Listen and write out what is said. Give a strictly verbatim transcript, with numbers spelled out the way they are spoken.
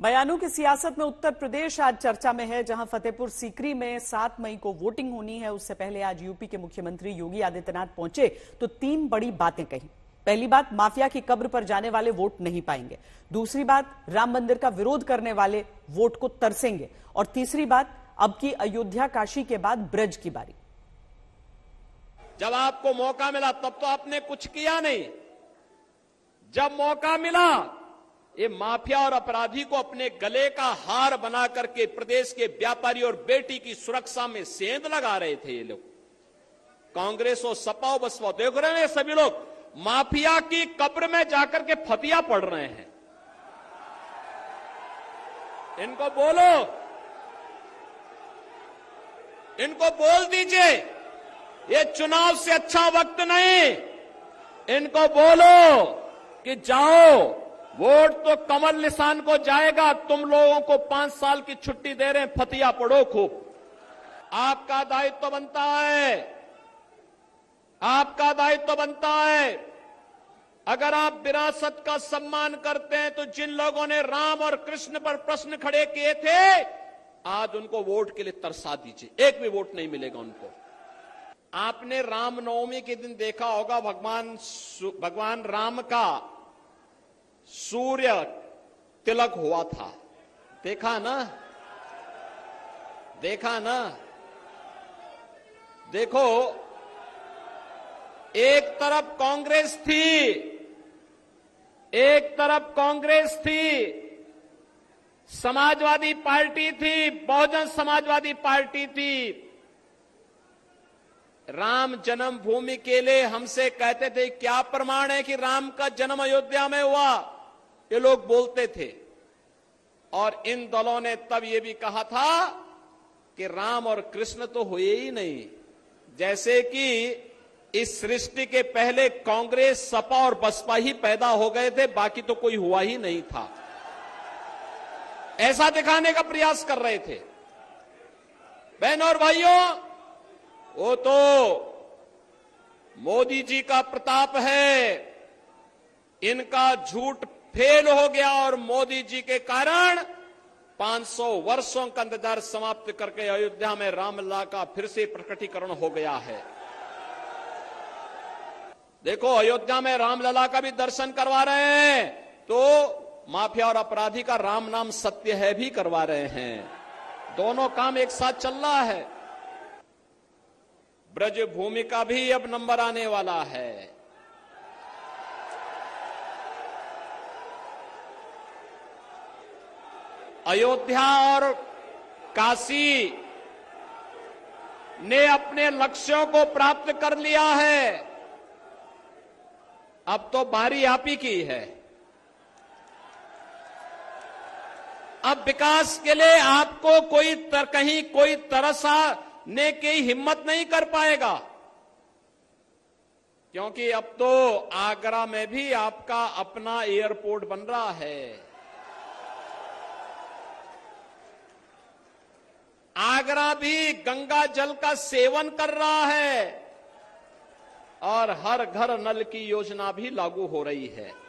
बयानों की सियासत में उत्तर प्रदेश आज चर्चा में है, जहां फतेहपुर सीकरी में सात मई को वोटिंग होनी है। उससे पहले आज यूपी के मुख्यमंत्री योगी आदित्यनाथ पहुंचे तो तीन बड़ी बातें कही। पहली बात, माफिया की कब्र पर जाने वाले वोट नहीं पाएंगे। दूसरी बात, राम मंदिर का विरोध करने वाले वोट को तरसेंगे। और तीसरी बात, अब की अयोध्या काशी के बाद ब्रज की बारी। जब आपको मौका मिला तब तो आपने कुछ किया नहीं। जब मौका मिला, ये माफिया और अपराधी को अपने गले का हार बना करके प्रदेश के व्यापारी और बेटी की सुरक्षा में सेंध लगा रहे थे ये लोग। कांग्रेस और सपा और बसपा, देख रहे हैं सभी लोग माफिया की कब्र में जाकर के फतिया पढ़ रहे हैं। इनको बोलो, इनको बोल दीजिए ये चुनाव से अच्छा वक्त नहीं। इनको बोलो कि जाओ, वोट तो कमल निशान को जाएगा। तुम लोगों को पांच साल की छुट्टी दे रहे हैं, फतिया पढ़ो खूब। आपका दायित्व बनता है, आपका दायित्व बनता है। अगर आप विरासत का सम्मान करते हैं तो जिन लोगों ने राम और कृष्ण पर प्रश्न खड़े किए थे, आज उनको वोट के लिए तरसा दीजिए। एक भी वोट नहीं मिलेगा उनको। आपने रामनवमी के दिन देखा होगा, भगवान भगवान राम का सूर्य तिलक हुआ था। देखा ना, देखा ना। देखो, एक तरफ कांग्रेस थी, एक तरफ कांग्रेस थी, समाजवादी पार्टी थी, बहुजन समाजवादी पार्टी थी। राम जन्मभूमि के लिए हमसे कहते थे क्या प्रमाण है कि राम का जन्म अयोध्या में हुआ, ये लोग बोलते थे। और इन दलों ने तब ये भी कहा था कि राम और कृष्ण तो हुए ही नहीं। जैसे कि इस सृष्टि के पहले कांग्रेस, सपा और बसपा ही पैदा हो गए थे, बाकी तो कोई हुआ ही नहीं था। ऐसा दिखाने का प्रयास कर रहे थे। बहनों और भाइयों, वो तो मोदी जी का प्रताप है। इनका झूठ फेल हो गया और मोदी जी के कारण पांच सौ वर्षों का इंतजार समाप्त करके अयोध्या में रामलला का फिर से प्रकटीकरण हो गया है। देखो, अयोध्या में रामलला का भी दर्शन करवा रहे हैं तो माफिया और अपराधी का राम नाम सत्य है भी करवा रहे हैं। दोनों काम एक साथ चल रहा है। ब्रज भूमि का भी अब नंबर आने वाला है। अयोध्या और काशी ने अपने लक्ष्यों को प्राप्त कर लिया है। अब तो बारी आप ही की है। अब विकास के लिए आपको कोई तर, कहीं कोई तरसाने की हिम्मत नहीं कर पाएगा, क्योंकि अब तो आगरा में भी आपका अपना एयरपोर्ट बन रहा है। आगरा भी गंगा जल का सेवन कर रहा है और हर घर नल की योजना भी लागू हो रही है।